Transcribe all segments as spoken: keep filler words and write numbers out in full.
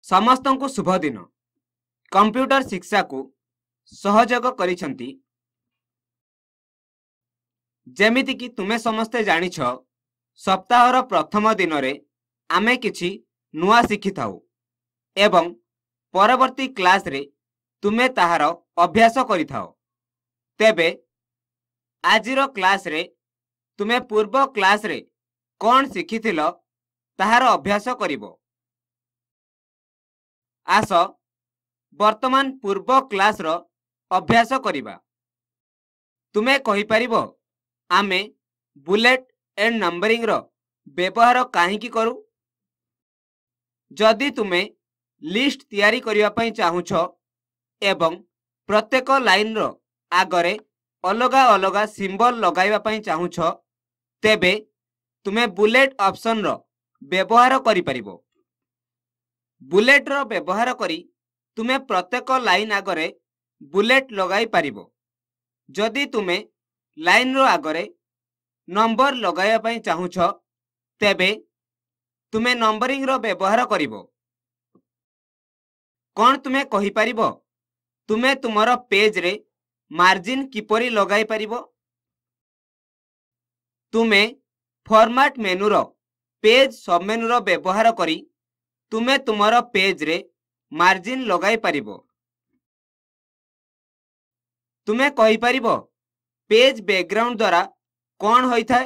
समस्त को शुभ दिन। कंप्यूटर शिक्षा को सहयोग करिसंती जेमिति कि तुमे समस्ते जानिछ सप्ताहर प्रथम दिन रे आमे किछि नुआ शिखि थाउ एवं परवर्ती क्लास रे तुमे ताहार अभ्यास करि थाओ। तेबे आजिरो क्लास रे तुमे पूर्व क्लास रे कोन शिखिथिलो ताहार अभ्यास करिवो। आस वर्तमान पूर्व क्लास रो अभ्यास करिबा। तुमे कहि परिबो आमे बुलेट एंड नंबरिंग रो व्यवहार काहेकि करू। जदि तुमे लिस्ट तैयारी करिवा पई चाहुछो एवं प्रत्येक लाइन रो आगरे अलगा अलगा सिंबल लगाइवा पई चाहुछो तेबे तुमे बुलेट ऑप्शन रो व्यवहार करि परिबो। बुलेट रो व्यवहार करी तुमे प्रत्येक लाइन आगरे बुलेट लगाई पारिबो। जदि तुमे लाइन रो आगरे नंबर लगाइवा पई चाहुछो तेबे तुमे नंबरिंग रो व्यवहार करिवो। कोन तुमे कहि पारिबो तुमे तुमरो पेज रे मार्जिन किपरि लगाई पारिबो। तुमे फॉर्मेट मेनू रो पेज सब मेनू रो व्यवहार करी तुमे तुमरो पेज रे मार्जिन लगाई पारिबो। तुमे कहि पारिबो पेज बैकग्राउंड द्वारा कोन होई थाए।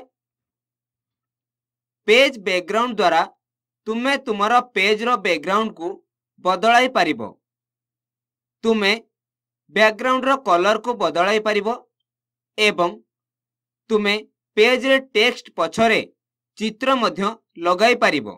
पेज बैकग्राउंड द्वारा तुमे तुमरो पेज रो बैकग्राउंड को बदलाई पारिबो। तुमे बैकग्राउंड रो कलर को बदलाई पारिबो एवं तुमे पेज रे टेक्स्ट पछरे चित्र मध्य लगाई पारिबो।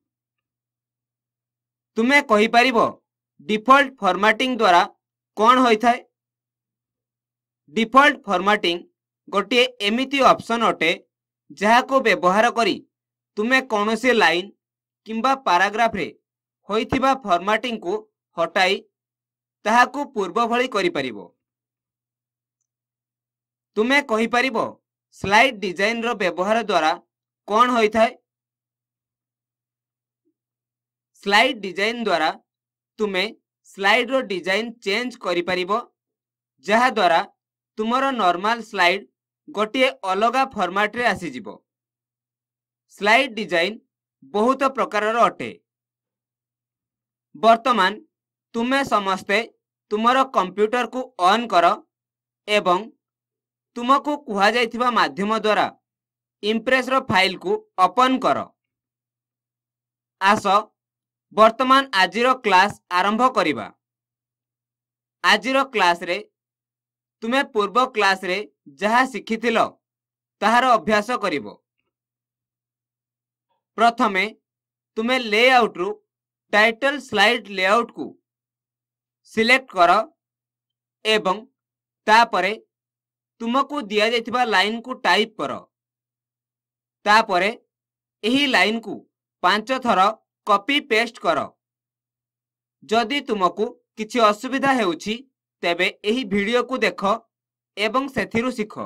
तुमे कहि पारिबो डिफॉल्ट फॉर्मेटिंग द्वारा कोन होई थाए। डिफॉल्ट फॉर्मेटिंग गोटे एमिति ऑप्शन अटे जहा को व्यवहार करी तुमे कोनोसी लाइन किंबा पैराग्राफ रे होइथिबा फॉर्मेटिंग को हटाई ताहा को पूर्व भली करि परिबो। तुमे कहि परिबो स्लाइड डिजाइन रो व्यवहार द्वारा कोन होई थाए। स्लाइड डिजाइन द्वारा तुमे स्लाइड रो डिजाइन चेंज करि परिबो जहा द्वारा तुमरो नॉर्मल स्लाइड गोटे अलगा फॉर्मेट रे आसी जिवो। स्लाइड डिजाइन बहुत प्रकार रो अटे। वर्तमान तुमे समस्ते तुमरो कंप्यूटर को ऑन करो एवं तुमको कुहा जाइथिबा माध्यम द्वारा इम्प्रेस रो फाइल को ओपन करो। आस वर्तमान आजिरो क्लास आरंभ करिबा। आजिरो क्लास रे तुमे पूर्व क्लास रे जहा शिखिथिलो ताहार अभ्यास करिवो। प्रथमे तुमे लेआउट रु टाइटल स्लाइड लेआउट को सिलेक्ट करो एवं तापरे तुमको दिया जाइथिबा लाइन को टाइप करो। तापरे एही लाइन को पांच थर कॉपी पेस्ट करो। जदि तुमको किछि असुविधा हेउछि तेबे एही वीडियो को देखो एवं सेथिरु सिखो।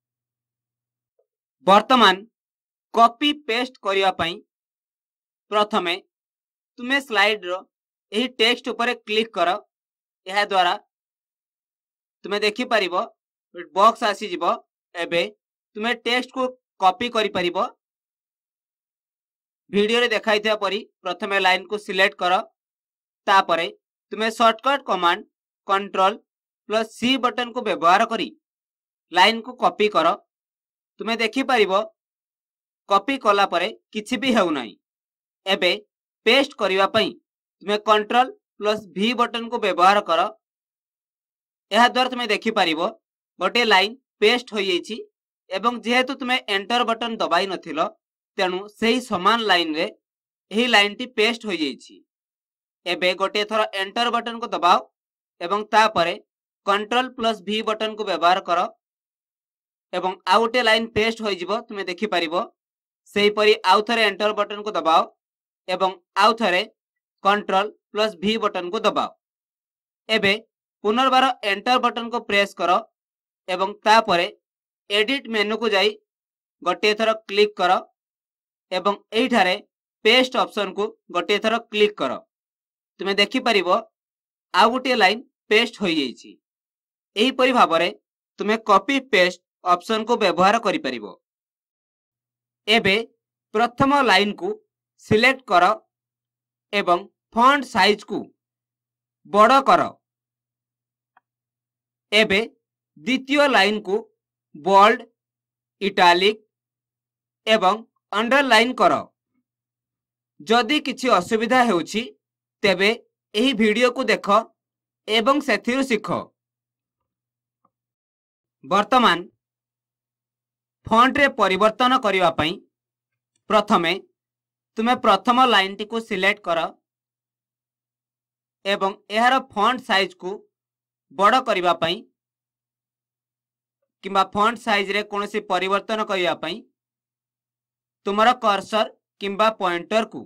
वर्तमान कॉपी पेस्ट करिया पई प्रथमे तुमे स्लाइड रो एही टेक्स्ट ऊपर क्लिक करो। एहा द्वारा तुमे देखि परिबो बॉक्स आसी जिवो। एबे तुमे टेक्स्ट को कॉपी करि परिबो। वीडियो रे देखाइथिया परी प्रथमे लाइन को सिलेक्ट करो। तापरे तुमे shortcut command control plus C button को व्यवहार करी लाइन को कॉपी करो। तुमे देखि परिबो कॉपी कला परे किछि भी हेउ नाही। एबे पेस्ट करिवा पई तुमे कंट्रोल प्लस भी बटन को व्यवहार करो। एहा द्वारा तुमे देखि परिबो गोटे लाइन पेस्ट होई जाइछि एवं जेहेतु तुमे एंटर बटन दबाई नथिलो तेनु सेही समान लाइन रे एही लाइन टी पेस्ट होई जाइछि। एबे गोटे थरो एंटर बटन को दबाओ एवं तापरे कंट्रोल प्लस भी बटन को व्यवहार करो एवं आउ गोटे लाइन पेस्ट होई जिवो। तुमे देखि परिबो सेही परी आउ थरे एंटर बटन को दबाओ एवं आउ थरे कंट्रोल प्लस भी बटन को दबाओ। एबे पुनर्बार एंटर बटन को प्रेस करो एवं तापरे एडिट मेनू को जाई गोटे थर क्लिक करो एवं एठारे पेस्ट ऑप्शन को गोटे थर क्लिक करो। तुमे देखि परिबो आउ गोटे लाइन पेस्ट होई जाइछि। एही परि भाबरे तुमे कॉपी पेस्ट ऑप्शन को व्यवहार करि परिबो। एबे प्रथम लाइन को सिलेक्ट कर एवं फॉन्ट साइज को बड़ कर। एबे द्वितीय लाइन को बोल्ड, इटालिक एवं अंडरलाइन कर। जदि किछि असुविधा हेउछि तेबे एही वीडियो को देख एवं सेथिरु सिख। वर्तमान फॉन्ट रे परिवर्तन करिवा पई प्रथमे तुमे प्रथम लाइन टी को सिलेक्ट कर एवं एहार फॉन्ट साइज को बड़ करिवा पई किंबा फॉन्ट साइज रे कोनोसी परिवर्तन करिवा पई तुमरा कर्सर किंबा पॉइंटर को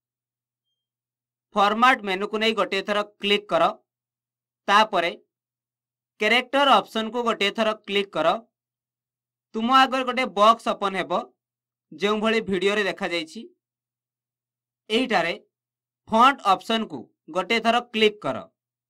फॉर्मेट मेनू को नहीं गोटे थर क्लिक कर। तापरे कैरेक्टर ऑप्शन को गोटे थर क्लिक कर। तुम आगर गोटे बॉक्स ओपन हेबो जो भली वीडियो रे देखा जाइछि। एहिटारे फॉन्ट ऑप्शन को गोटे थर क्लिक कर।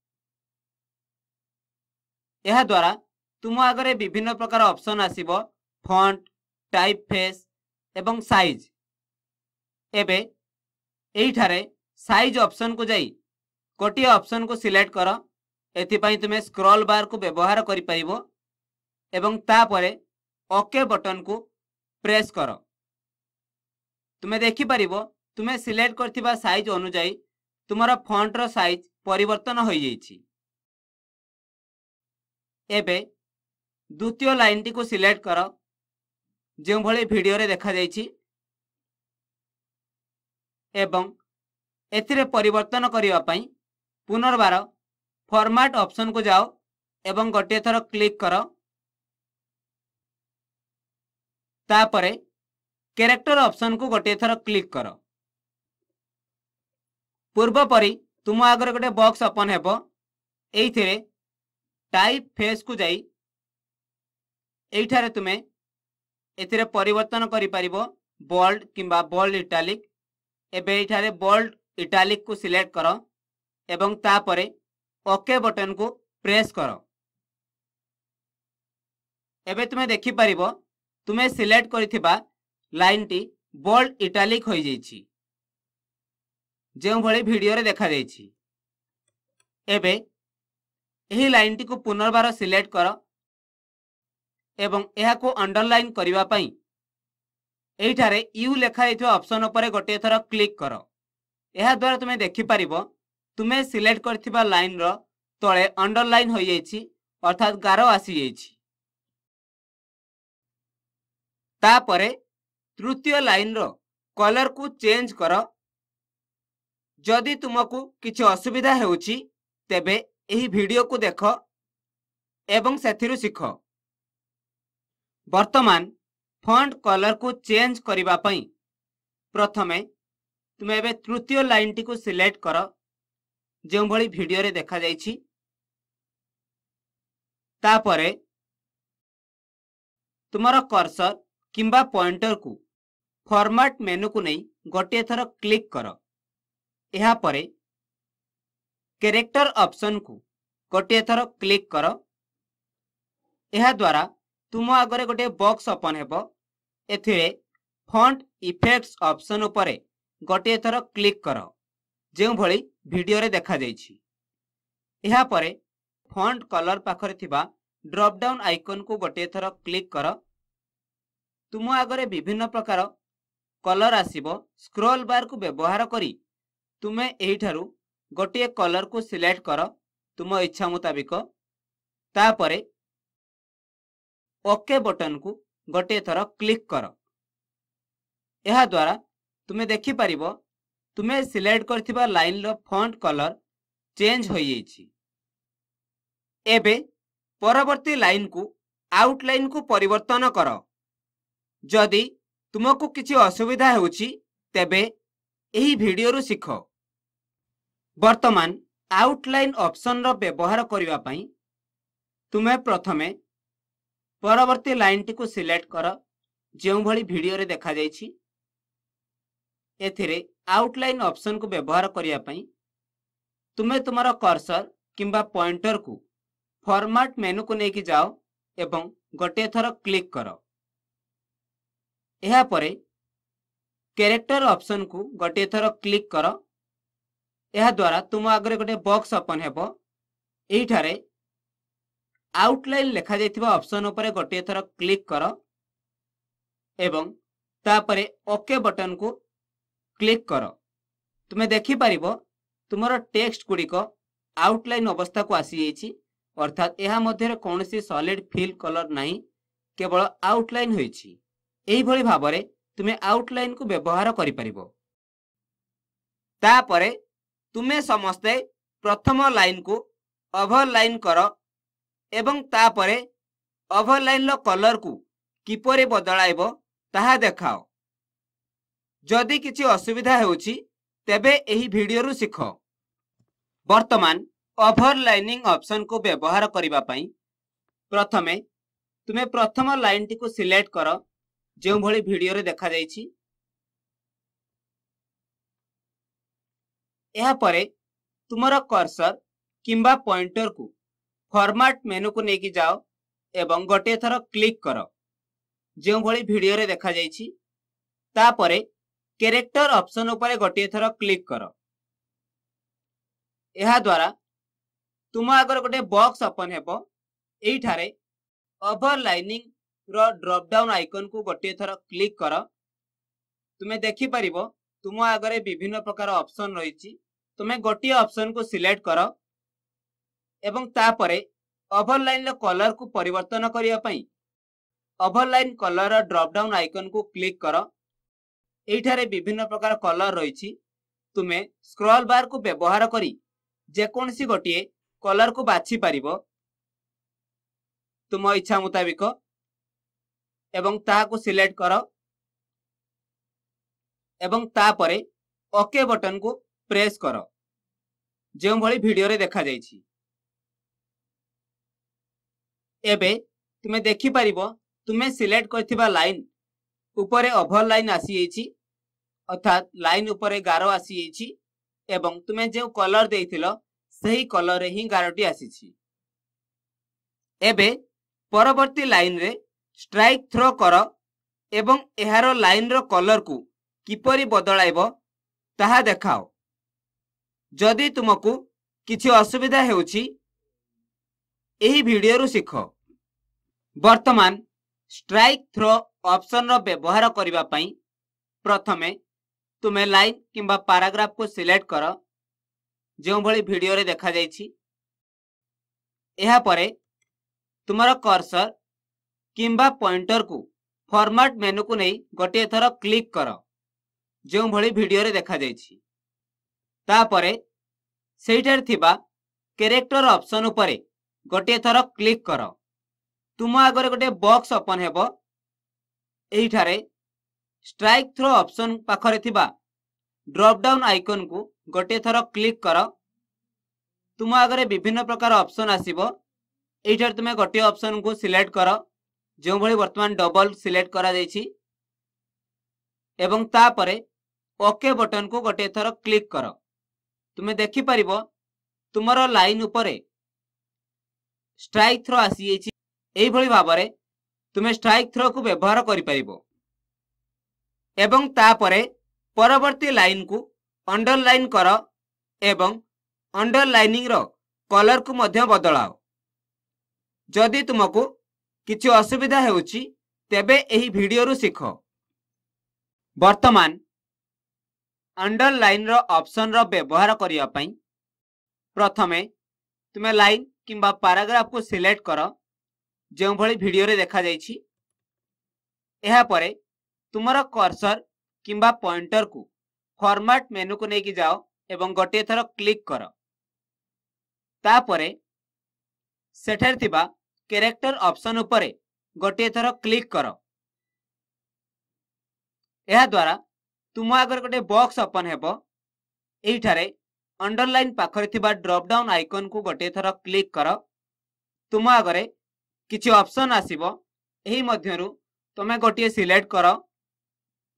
यह द्वारा तुम आगरे विभिन्न प्रकार ऑप्शन आसीबो फॉन्ट, टाइप फेस एवं साइज। एबे एहिठारे साइज ऑप्शन को जाई गोटे ऑप्शन को सिलेक्ट कर। एथिपाई तुमे स्क्रॉल बार को व्यवहार करि परिबो एवं तापरे ओके बटन को प्रेस कर। तुमे देखि परिबो तुमे सिलेक्ट करथिबा साइज अनुसार तुमरा फॉन्ट रो साइज परिवर्तन होई जाइछि। एबे द्वितीय लाइन टी को सिलेक्ट कर जो भली वीडियो रे देखा जाइछि एवं एथिरे परिवर्तन करिवा पई पुनर्बार फॉर्मेट ऑप्शन को जाओ एवं गोटे थर क्लिक कर। तापरे कैरेक्टर ऑप्शन को गोटे थर क्लिक कर। पूर्व परी तुम आगर गोटे बॉक्स ओपन हेबो। एइथिरे टाइप फेस को जाई एइठारे तुमे एथिरे परिवर्तन करि परिबो बोल्ड किंबा बोल्ड इटालिक। एबे एइठारे बोल्ड इटालिक को सिलेक्ट कर एवं तापरे ओके बटन को प्रेस कर। एबे तुमे देखि परिबो तुमे सिलेक्ट करिथिबा लाइन टी बोल्ड इटालिक होई जाइछि जो भली वीडियो रे देखा जाइछि। एबे एही लाइन टी को पुनर्बार सिलेक्ट कर एवं एहा को अंडरलाइन करिवा पई एइठारे यू लेखा हेथिबा ऑप्शन उपरे गोटे थर क्लिक कर। एहा द्वारा तुमे देखि परिबो तुमे सिलेक्ट करथिबा लाइन रो तळे अंडरलाइन होई जाइछि अर्थात गारो आसी जाइछि। तापरे तृतीय लाइन रो कलर को चेंज कर। जदि तुमको किछि असुविधा हेउछि तेबे एही वीडियो को देख एवं सेथिरु सिख। वर्तमान फॉन्ट कलर को चेंज करिवा पई प्रथमे तुमे एबे तृतीय लाइन टी को सिलेक्ट कर जो भली वीडियो रे देखा जाइछि। तापरे तुमरा कर्सर किंबा पॉइंटर को फॉर्मेट मेनू को नहीं गोटे थर क्लिक कर। एहा परे कैरेक्टर ऑप्शन को गोटे थर क्लिक कर। एहा द्वारा तुम आगरे गोटे बॉक्स ओपन हेबो। एथिरे फॉन्ट इफेक्ट्स ऑप्शन उपरे गोटे थर क्लिक कर जो भली वीडियो रे देखा जाइछि। एहा परे फॉन्ट कलर पाखरे थिबा ड्रॉप डाउन आइकन को गोटे थर क्लिक कर। तुम आगरे विभिन्न प्रकार कलर आसीबो। स्क्रॉल बार को व्यवहार करी तुमे एहिठारु गोटे कलर को सिलेक्ट कर तुम इच्छा मुताबिक। तापरे ओके बटन को गोटे थर क्लिक कर। एहा द्वारा तुमे देखि परिबो तुमे सिलेक्ट करथिबा लाइन रो फॉन्ट कलर चेंज होई जाइछि। एबे परवर्ती लाइन को आउटलाइन को परिवर्तन कर। जदि तुमको किछि असुविधा हेउछि तेबे एही वीडियो रु सिख। वर्तमान आउटलाइन ऑप्शन रो व्यवहार करिवा पई तुमे प्रथमे परवर्ती लाइन टी को सिलेक्ट कर जो भली वीडियो रे देखा जाइछि। एथिरे आउटलाइन ऑप्शन को व्यवहार करिया पई तुम्हें तुमर कर्सर किंबा पॉइंटर को फॉर्मेट मेनू को लेकिन जाओ एवं गोटे थर क्लिक कर। यह परे कैरेक्टर ऑप्शन को गोटे थर क्लिक कर। यह द्वारा तुम आगे गोटे बॉक्स ओपन हेबो। एठारे आउटलाइन लिखा जाइथिबा ऑप्शन उपरे गोटे थर क्लिक कर एवं तापरे ओके बटन को क्लिक कर। तुम्हें देखि परिबो तुमरो टेक्स्ट गुड़िक आउटलाइन अवस्था को आसी जाइछि, अर्थात यह मध्य कौनसी सॉलिड फिल कलर नहीं, केवल आउटलाइन होइछि। एही भली भाबरे तुम्हें आउटलाइन को व्यवहार करि परिबो। तापरे तुम्हें समस्ते प्रथम लाइन को ओवरलाइन कर एवं तापरे ओवरलाइन रो कलर को किपरि बदलाइबो ताहा देखाओ। जदि किछि असुविधा हेउछि तेबे एही वीडियो रु सिख। वर्तमान ओवरलाइनिंग ऑप्शन को व्यवहार करिबा पई प्रथमे तुम्हें प्रथम लाइन टी को सिलेक्ट कर जो भली वीडियो रे देखा जाइछि। यह परे तुमर कर्सर किंबा पॉइंटर को फॉर्मेट मेनू को लेकिन जाओ एवं गोटे थर क्लिक कर जो भली वीडियो रे देखा जाइछि। तापरे कैरेक्टर ऑप्शन उपरे गोटे थर क्लिक कर। यह द्वारा तुम आगर गोटे बॉक्स ओपन हेबो। एठारे ओवरलाइनिंग रो ड्रॉप डाउन आइकन को गोटे थर क्लिक कर। तुम्हें देखि परिबो तुम आगरे विभिन्न प्रकार ऑप्शन रहिछि। तुम्हें गोटे ऑप्शन को सिलेक्ट कर एवं तापरे ओवरलाइन रो कलर को परिवर्तन करिया पई ओवरलाइन कलर रो ड्रॉप डाउन आइकन को क्लिक कर। एठारे विभिन्न प्रकार कलर रहिछि। तुम्हें स्क्रॉल बार को व्यवहार करी जेकोनसी गोटे कलर को बाछि पारिबो तुम इच्छा मुताबिक एवं ता को सिलेक्ट कर एवं तापरे ओके बटन को प्रेस कर जो भली वीडियो रे देखा जाइछि। एबे तुम्हें देखि पारिबो तुम्हें सिलेक्ट करथिबा लाइन ऊपरे ओवरलाइन आसी जाइछि, अर्थात लाइन ऊपरे गारो आसी जाइछि एवं तुम्हें जो कलर देइथिलो सही कलर रे ही गारोटी आसीछि। एबे परवर्ती लाइन रे स्ट्राइक थ्रो कर एवं एहारो लाइन रो कलर को किपरि बदलाइबो ताहा देखाओ। जदि तुमको किछि असुविधा हेउछि एही वीडियो रु सिख। वर्तमान स्ट्राइक थ्रो ऑप्शन रो व्यवहार करिबा पई प्रथमे तुम्हें लाइन किंबा पैराग्राफ को सिलेक्ट कर जो भली वीडियो रे देखा जाइछि। एहा परे तुमर कर्सर किंबा पॉइंटर को फॉर्मेट मेनू को नहीं गोटे थर क्लिक कर जो भली वीडियो रे देखा जाइछि। तापरे सेइठार थिबा कैरेक्टर ऑप्शन उपरे गोटे थर क्लिक कर। तुम आगरे गोटे बॉक्स ओपन हेबो। एइठारे स्ट्राइक थ्रो ऑप्शन पाखरे थिबा ड्रॉप डाउन आइकन को गोटे थर क्लिक कर। तुम आगरे विभिन्न प्रकार ऑप्शन आसीबो। एइठार तुमे गोटे ऑप्शन को सिलेक्ट कर जो भली वर्तमान डबल सिलेक्ट करा जाइछि एवं तापरे ओके बटन को गोटे थर क्लिक कर। तुम्हें देखि परिबो तुमरो लाइन उपरे स्ट्राइक थ्रो आसी जाइछि। एही भली भाबरे तुमे स्ट्राइक थ्रो को व्यवहार करि परिबो एवं तापरे परवर्ती लाइन को अंडरलाइन कर एवं अंडरलाइनिंग रो कलर को मध्य बदलाओ। जदि तुमको किछि असुविधा हेउछि तेबे एही वीडियो रु सिख। वर्तमान अंडरलाइन रो ऑप्शन रो व्यवहार करिया पई प्रथमे तुमे लाइन किंबा पैराग्राफ को सिलेक्ट कर जो भली वीडियो रे देखा जाइछि। एहा परे तुमरा कर्सर किंबा पॉइंटर को फॉर्मेट मेनू को लेकिन जाओ एवं गोटे थर क्लिक कर। तापरे सेठर थिबा कैरेक्टर ऑप्शन उपरे गोटे थर क्लिक कर। एहा द्वारा तुम आगर गोटे बॉक्स ओपन हेबो। एइठारे अंडरलाइन पाखरे थिबा ड्रॉप डाउन आइकन को गोटे थर क्लिक कर। तुम आगरे किछि ऑप्शन आसीबो। एही मध्यरु तमे गोटे सिलेक्ट कर।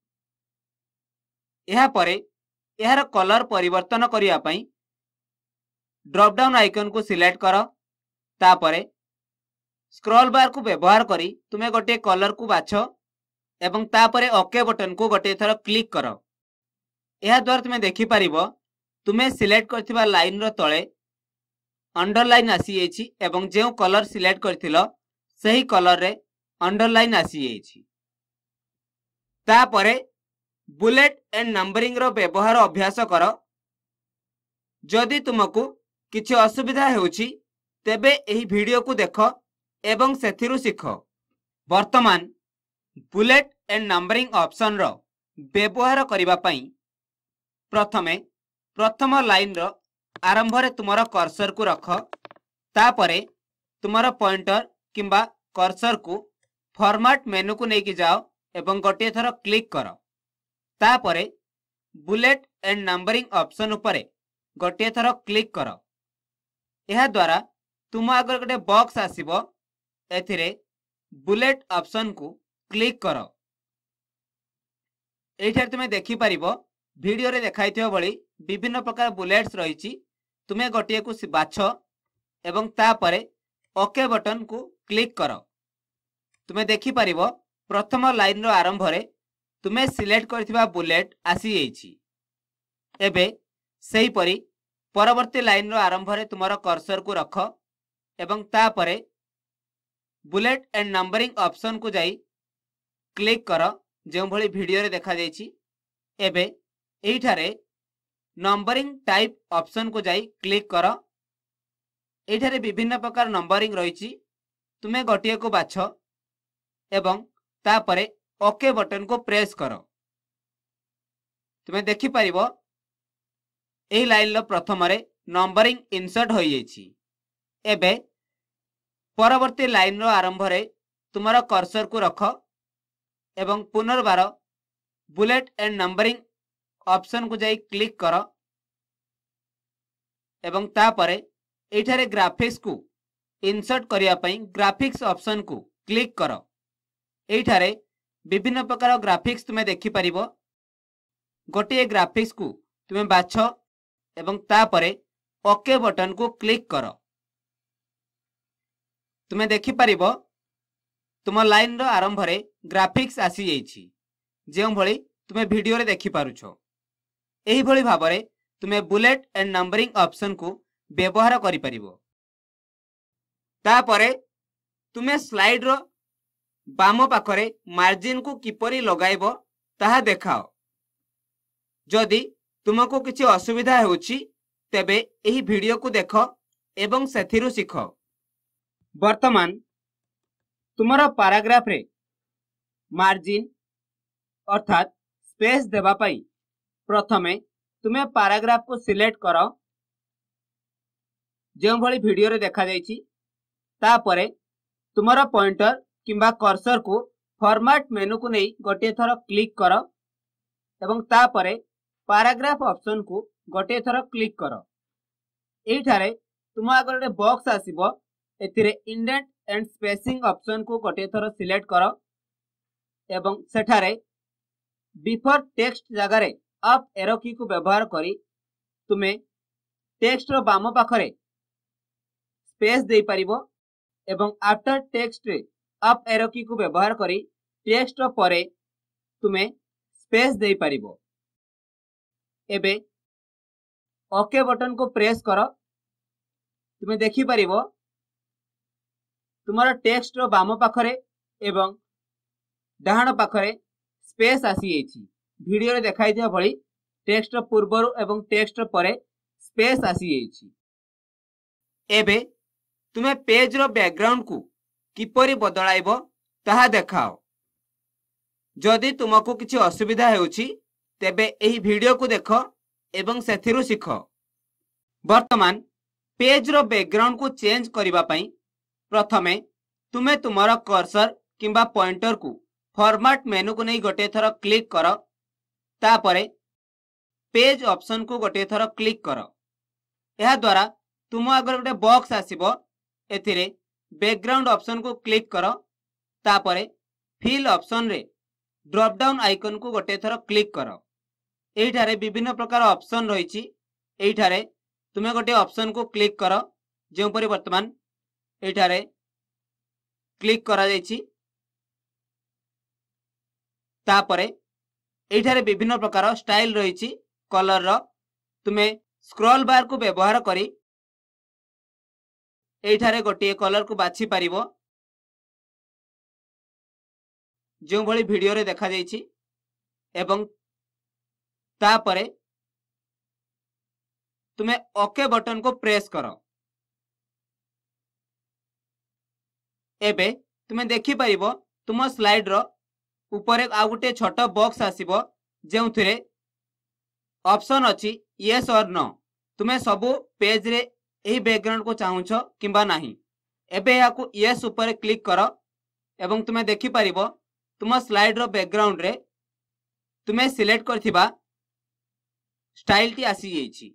एहा परे एहार कलर परिवर्तन करिया पई ड्रॉप डाउन आइकन को सिलेक्ट कर तापरे स्क्रॉल बार को व्यवहार करी तुमे गोटे कलर को बाछ एवं तापरे ओके बटन को गोटे थर क्लिक कर। यह द्वारा तुमे देखि परिबो तुमे सिलेक्ट करथिबा लाइन रो तळे अंडरलाइन आसी एछि एवं जेउ कलर सिलेक्ट करथिलो सही कलर रे अंडरलाइन आसी एछि। तापरे बुलेट एंड नंबरिंग रो व्यवहार अभ्यास कर। जदि तुमको किछि असुविधा हेउछि तेबे एही वीडियो को देख एवं सेथिरु सिख। वर्तमान बुलेट एंड नंबरिंग ऑप्शन रो व्यवहार करिबा पई प्रथमे प्रथम लाइन रो आरंभ रे तुमरा कर्सर को रख। तापरे तुमरा पॉइंटर किंबा कर्सर को फॉर्मेट मेनू को नेकी जाओ एवं गोटे थर क्लिक कर। तापरे बुलेट एंड नंबरिंग ऑप्शन उपरे गोटे थर क्लिक कर। यह द्वारा तुम आगर गोटे बॉक्स आसीबो एथिरे बुलेट ऑप्शन को क्लिक कर। एठार तुमे देखि परिबो वीडियो रे देखाइथिबो बळी विभिन्न प्रकार बुलेट्स रहिछि। तुमे गोटे को बाछ एवं तापरे ओके बटन को क्लिक कर। तुमे देखि परिबो प्रथम लाइन रो आरंभ रे तुमे सिलेक्ट करथिबा बुलेट आसी एछि। एबे सही परी परवर्ती लाइन रो आरंभ रे तुमरा कर्सर को रख एवं तापरे बुलेट एंड नंबरिंग ऑप्शन को जाई क्लिक कर जो भली वीडियो रे देखा जाइछि। एबे एठारे नंबरिंग टाइप ऑप्शन को जाई क्लिक कर। एठारे विभिन्न प्रकार नंबरिंग रहिछि। तुमे गोटिए को बाछ एवं तापरे ओके बटन को प्रेस कर। तुमे देखि परिबो एही लाइन लो प्रथम रे नंबरिंग इंसर्ट होई जाइछि। एबे परवर्ती लाइन रो आरंभ रे तुमरा कर्सर को रख एवं पुनर्बार बुलेट एंड नंबरिंग ऑप्शन को जाई क्लिक कर एवं तापरे एठारे ग्राफिक्स को इंसर्ट करिया पई ग्राफिक्स ऑप्शन को क्लिक कर। एठारे विभिन्न प्रकार ग्राफिक्स तुमे देखि परिबो। गोटे ग्राफिक्स को तुमे बाछ एवं तापरे ओके बटन को क्लिक कर। तुमे देखि परिबो तुम लाइन रो आरंभ रे ग्राफिक्स आसी जाइछि जेउ भली तुमे वीडियो रे देखि पारुछो। एही भली भाबरे तुमे बुलेट एंड नंबरिंग ऑप्शन को व्यवहार करि परिबो। तापरे तुमे स्लाइड रो बाम पाखरे मार्जिन को किपरि लगाइबो ताहा देखाओ। जदि तुमको किछि असुविधा हेउछि तेबे एही वीडियो को देख एवं सेथिरु सिख। वर्तमान तुमरा पैराग्राफ रे मार्जिन अर्थात स्पेस देबा पई प्रथमे तुमे पैराग्राफ को सिलेक्ट कर जो भली वीडियो रे देखा जाइछि। तापरे तुमरा पॉइंटर किंबा कर्सर को फॉर्मेट मेनू को नहीं गोटे थर क्लिक कर एवं तापरे पैराग्राफ ऑप्शन को गोटे थर क्लिक कर। एठारे तुम आगर गोटे बॉक्स आसीबो एथिरे इंडेंट एंड स्पेसिंग ऑप्शन को गोटे थर सिलेक्ट कर एवं सेठारे बिफोर टेक्स्ट जगह रे अप एरो की को व्यवहार करी तुमे टेक्स्ट रो बाम पाखरे स्पेस दे परिबो एवं आफ्टर टेक्स्ट रे अप एरो की को व्यवहार करी टेक्स्ट रो परे तुमे स्पेस दे परिबो। एबे ओके बटन को प्रेस कर। तुमे देखि परिबो तुमरा टेक्स्ट रो बाम पाखरे एवं डाहाण पाखरे स्पेस आसी एछि। वीडियो रे देखाई दिया भली टेक्स्ट रो पूर्वरु एवं टेक्स्ट रो परे स्पेस आसी एछि। एबे तुमे पेज रो बैकग्राउंड को किपरि बदलाइबो ताहा देखाओ। जदि तुमको किछि असुविधा हेउछि तेबे एही वीडियो को देख एवं सेथिरु सिख। वर्तमान पेज रो बैकग्राउंड को चेंज करिबा पई प्रथमे तुमे तुमरा कर्सर किंबा पॉइंटर को फॉर्मेट मेनू को नहीं गोटे थर क्लिक कर। तापरे पेज ऑप्शन को गोटे थर क्लिक कर। यह द्वारा तुम आगर गोटे बॉक्स आसीबो एथिरे बैकग्राउंड ऑप्शन को क्लिक कर। तापरे फिल ऑप्शन रे ड्रॉप डाउन आइकन को गोटे थर क्लिक कर। एठारे विभिन्न प्रकार ऑप्शन रहिछि। एठारे तुम्हें गोटे ऑप्शन को क्लिक कर जो परि वर्तमान एठारे क्लिक करा जायछि तापरे एठारे विभिन्न प्रकार स्टाइल रही कलर रो तुम्हें स्क्रॉल बार को व्यवहार करी एठारे गोटे कलर को बाछि पारिबो जो भली वीडियो रे देखा जायछि एवं तापरे तुम्हें ओके बटन को प्रेस करो। एबे तुम्हें देखि पारिबो तुम स्लाइड रो ऊपर आ गोटे छोट बॉक्स आसीबो जेउथिरे ऑप्शन अछि यस और नो तुम्हें सबु पेज रे एही बैकग्राउंड को चाहूछ किंबा नाही। एबे याकू यस ऊपर क्लिक करो एवं तुम्हें देखि पारिबो तुम स्लाइड रो बैकग्राउंड रे तुम्हें सिलेक्ट करथिबा स्टाइल टी आसी जायछि।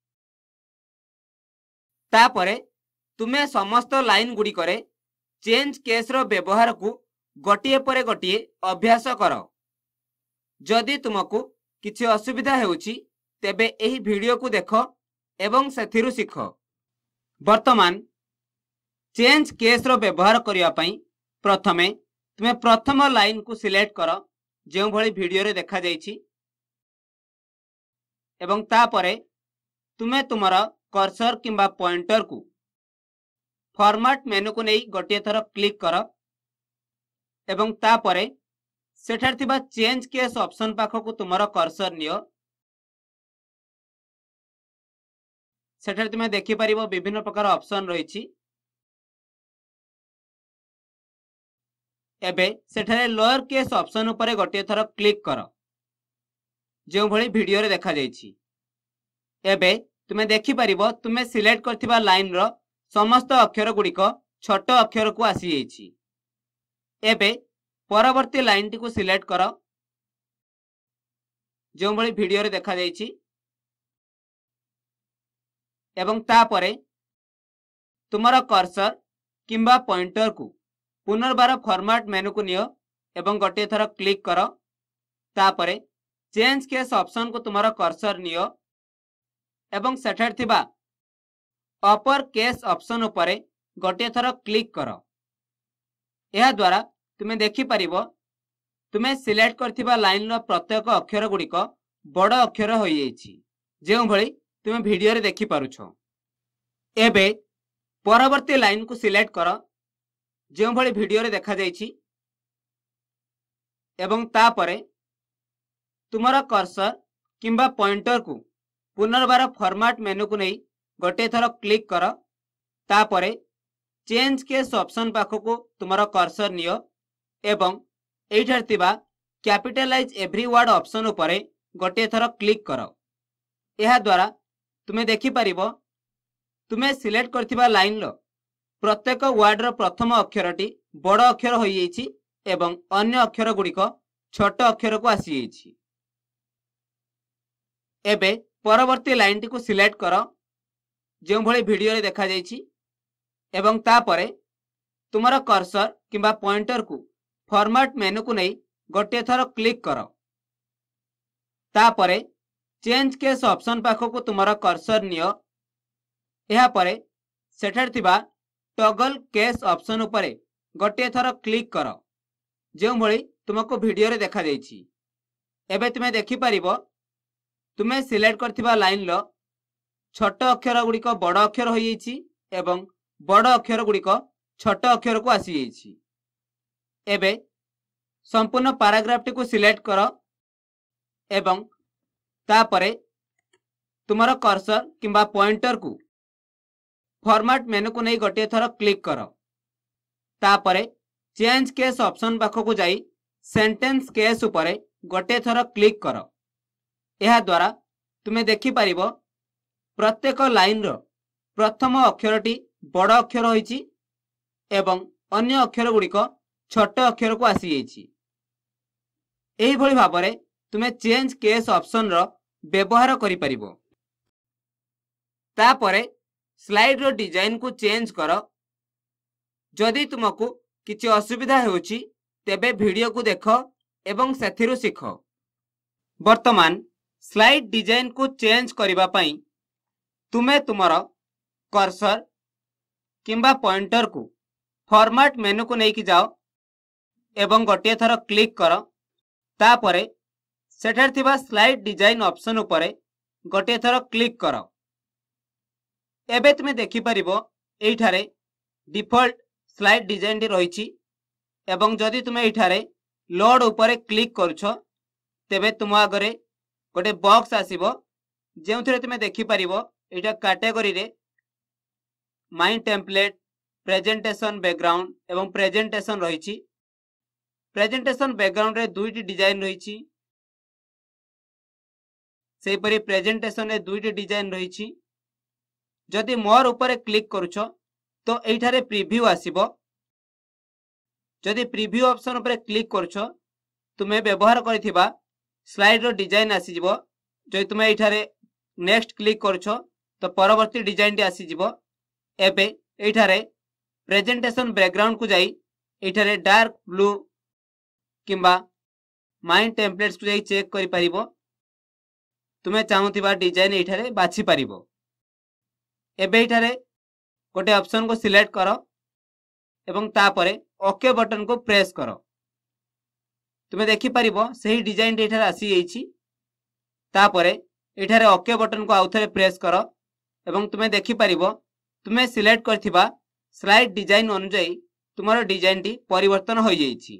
तापरे तुम्हें समस्त लाइन गुडी करे चेंज केस रो व्यवहार को गोटिए परे गोटिए अभ्यास करो। जदि तुमको किछि असुविधा हेउछि तेबे एही वीडियो को देखो एवं सेथिरु सिखो। वर्तमान चेंज केस रो व्यवहार करिया पई प्रथमे तुम्हें प्रथम लाइन को सिलेक्ट करो जो भली वीडियो रे देखा जायछि एवं तापरे तुम्हें तुमर कर्सर किंबा पॉइंटर को फॉर्मेट मेनू को नहीं गोटे थर क्लिक करो एवं तापरे सेठार थिबा चेंज केस ऑप्शन पाखो को तुमर कर्सर नियो। सेठार तुमे देखि परिबो विभिन्न प्रकार ऑप्शन रहिछि। एबे सेठारे लोअर केस ऑप्शन ऊपर गोटे थर क्लिक करो जो भली वीडियो रे देखा जायछि। एबे तुमे देखि परिबो तुमे सिलेक्ट करथिबा लाइन रो समस्त अक्षर गुड़िक छोट अक्षर को आसी जायछि। एबे परवर्ती लाइन टी को सिलेक्ट करो जो भली वीडियो रे देखा जायछि एवं तापरे तुमरा कर्सर किंबा पॉइंटर को पुनर्बार फॉर्मेट मेनू को नियो एवं गोटे थर क्लिक करो। तापरे चेंज केस ऑप्शन को तुमरा कर्सर नियो एवं सेठार थिबा अपर केस ऑप्शन ऊपर गोटे थर क्लिक करो। यह द्वारा तुम्हें देखि परिबो तुम्हें सिलेक्ट करथिबा लाइन रो प्रत्येक अक्षर गुड़िक बड़ अक्षर हो जायछि जो भली तुम्हें वीडियो रे देखि पारुछो। एबे परवर्ती लाइन को सिलेक्ट करो जो भली वीडियो रे देखा जायछि एवं तापरे तुमरा कर्सर किंबा पॉइंटर को पुनर्बार फॉर्मेट मेनू को नहीं गोटे थर क्लिक करो। तापरे चेंज केस ऑप्शन पाखो को तुमरा कर्सर नियो एवं एठार थिबा कैपिटलाइज एवरी वर्ड ऑप्शन ऊपर गोटे थर क्लिक करो। यह द्वारा तुम्हें देखि परिबो तुम्हें सिलेक्ट करथिबा लाइन रो प्रत्येक वर्ड रो प्रथम अक्षरटी बड़ अक्षर हो जायछि एवं अन्य अक्षर गुड़िक छोट अक्षर को आसी जायछि। एबे परवर्ती लाइन टी को सिलेक्ट करो जो भली वीडियो रे देखा जायछि एवं तापरे तुमरा कर्सर किंबा पॉइंटर को फॉर्मेट मेनू को नहीं गोटे थर क्लिक करो। तापरे चेंज केस ऑप्शन पाखो को तुमरा कर्सर नियो एहा परे सेठार थिबा टॉगल केस ऑप्शन ऊपर गोटे थर क्लिक करो जो भली तुमको वीडियो रे देखा जायछि। एबे तुमे देखि परिबो तुमे सिलेक्ट करथिबा लाइन लो छोट अक्षर गुड़िक बड़ अक्षर हो जायछि एवं बड़ अक्षर गुड़िक छोट अक्षर को आसी जायछि। एबे संपूर्ण पैराग्राफ टी को सिलेक्ट करो एवं तापरे तुमरा कर्सर किंबा पॉइंटर को फॉर्मेट मेनू को नहीं गोटे थर क्लिक करो। तापरे चेंज केस ऑप्शन पाखो को जाई सेंटेंस केस ऊपर गोटे थर क्लिक करो। यह द्वारा तुम्हें देखि परिबो प्रत्येक लाइन रो प्रथम अक्षरटी बड़ अक्षर होइछि एवं अन्य अक्षर गुड़िक छोट अक्षर को आसी जाइछि। एही भली भाबरे तुम्हें चेंज केस ऑप्शन रो व्यवहार करि परिबो। तापरे स्लाइड रो डिजाइन को चेंज करो। जदि तुमको किछि असुविधा हेउछि तेबे वीडियो को देखो एवं सेथिरु सिखो। वर्तमान स्लाइड डिजाइन को चेंज करिबा पई तुमे तुमर कर्सर किंबा पॉइंटर को फॉर्मेट मेनू को लेकिन जाओ एवं गोटे थर क्लिक कर तापरे सेठार थिबा स्लाइड डिजाइन ऑप्शन उपरे गोटे थर क्लिक कर। एबे तुमे देखि परिबो एठारे डिफॉल्ट स्लाइड डिजाइन टी रहिछि एवं जदि तुमे एठारे लोड उपरे क्लिक करछो तेबे तुम आगरे गोटे बॉक्स आसीबो जेउथिरे तुमे देखि परिबो एटा कैटेगरी रे माय टेम्पलेट प्रेजेंटेशन बैकग्राउंड एवं प्रेजेंटेशन रहिछि। प्रेजेंटेशन बैकग्राउंड रे दुईटी डिजाइन रहिछि सेहि परि प्रेजेंटेशन रे दुईटी डिजाइन रहिछि। जदि मोर ऊपर क्लिक करूछ तो एठारे प्रीव्यू आसीबो। जदि प्रीव्यू ऑप्शन ऊपर क्लिक करूछ तुमे व्यवहार करथिबा स्लाइड रो डिजाइन आसी जिवो। जदि तुमे एठारे नेक्स्ट क्लिक करूछ तो परवर्ती डिजाइन टी आसी जिवो। एबे एठारे प्रेजेंटेशन बैकग्राउंड को जाई एठारे डार्क ब्लू किंबा माय टेम्पलेट्स को जाई चेक करि परिबो। तुमे चाहुथिबा डिजाइन एठारे बाछि परिबो। एबे एठारे गोटे ऑप्शन को सिलेक्ट करो एवं तापरे ओके बटन को प्रेस करो। तुमे देखि परिबो सही डिजाइन एठारे आसी जाईछि। तापरे एठारे ओके बटन को आउथरे प्रेस करो एवं तुमे देखि परिबो तुमे सिलेक्ट करथिबा स्लाइड डिजाइन अनुसार तुमरो डिजाइन टी परिवर्तन हो जाईछि।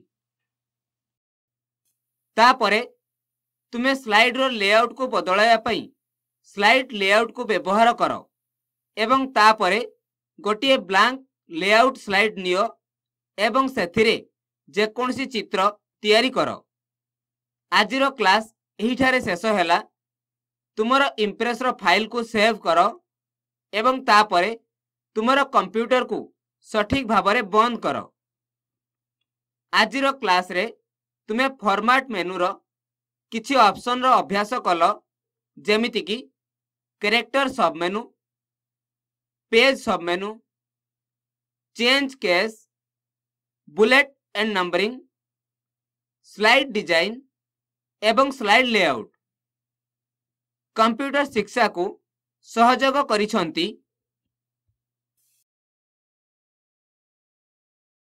तापरे तुमे स्लाइड रो लेआउट को बदलाया पई स्लाइड लेआउट को व्यवहार करो एवं तापरे गोटे ब्लैंक लेआउट स्लाइड नियो एवं सेथिरे जे कोनसी चित्र तैयारी करो। आजिरो क्लास एहिठारे शेष हैला। तुमरो इम्प्रेस रो फाइल को सेव करो एवं तापरे तुमरो कंप्यूटर को सठिक भाबरे बंद करो। आजिरो क्लास रे तुमे फॉर्मेट मेनू रो किछि ऑप्शन रो अभ्यास कलो जेमिति कि कैरेक्टर सब मेनू, page submenu, change case, bullet and numbering, slide design एवं स्लाइड लेआउट। कंप्यूटर शिक्षा को सहयोग करिसंती